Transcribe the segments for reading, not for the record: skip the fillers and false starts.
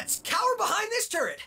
Let's cower behind this turret!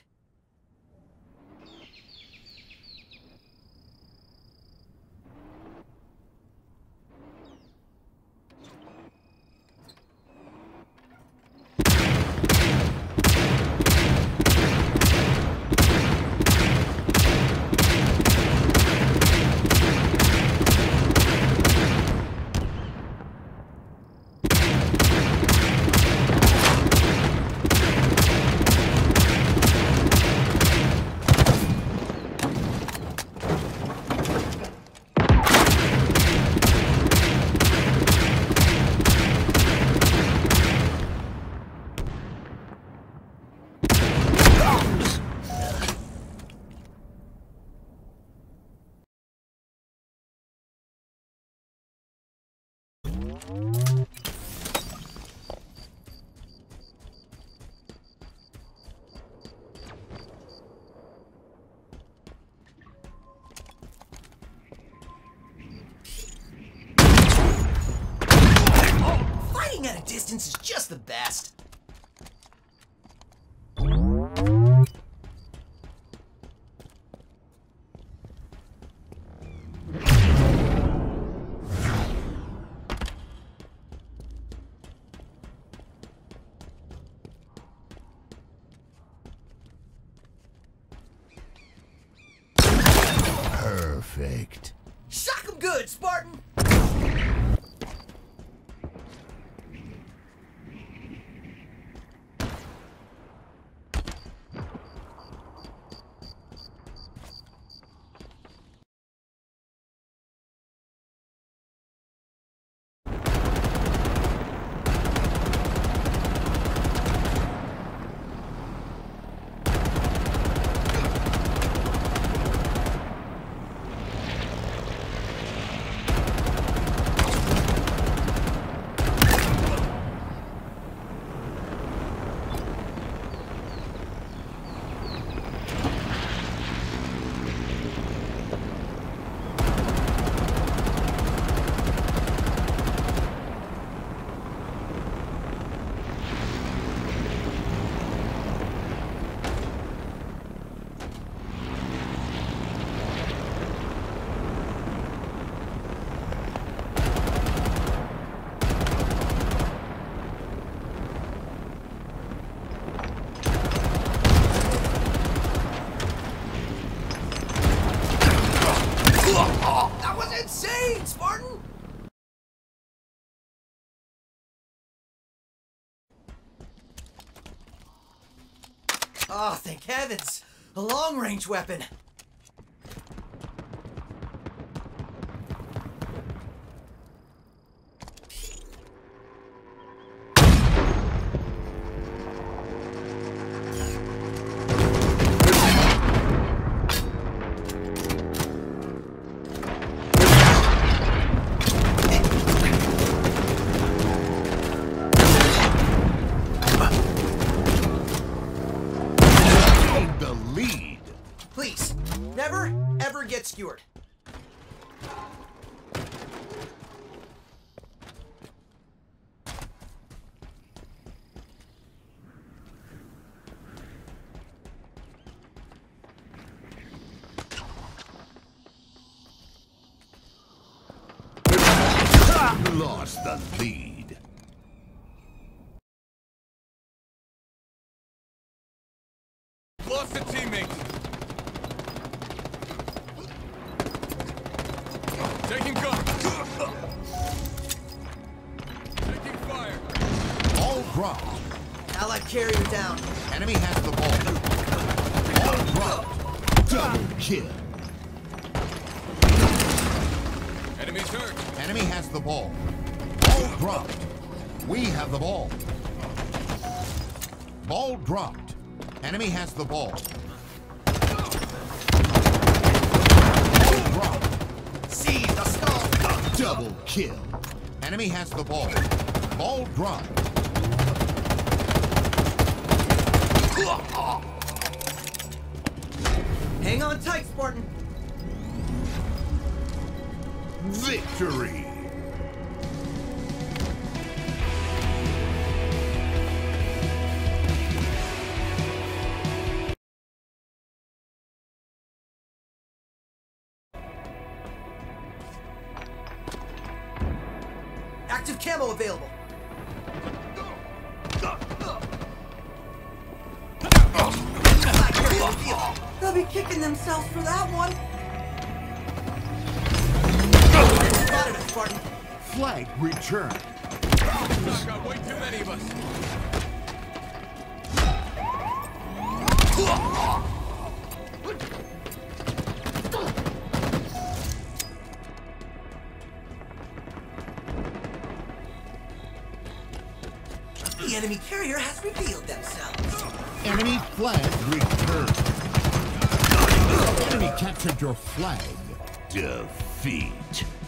Fighting at a distance is just the best. Perfect. Shock 'em good, Spartan! That was insane, Spartan! Oh, thank heavens! A long-range weapon! Please, never, ever get skewered. Lost the lead. Lost a teammate. Taking cover. Taking fire. All dropped. Allied carrier down. Enemy has the ball. All dropped. Double kill. Enemy's hurt. Enemy has the ball. Ball dropped. We have the ball. Ball dropped. Enemy has the ball. Ball dropped. Seize the skull. Double kill. Enemy has the ball. Ball dropped. Hang on tight, Spartan. Victory. Active camo available. Flag carrier revealed. They'll be kicking themselves for that one. Spotted us, Spartan. Flag returned. I've got way too many of us. The enemy carrier has revealed themselves. Enemy flag returned. Enemy captured your flag. Defeat.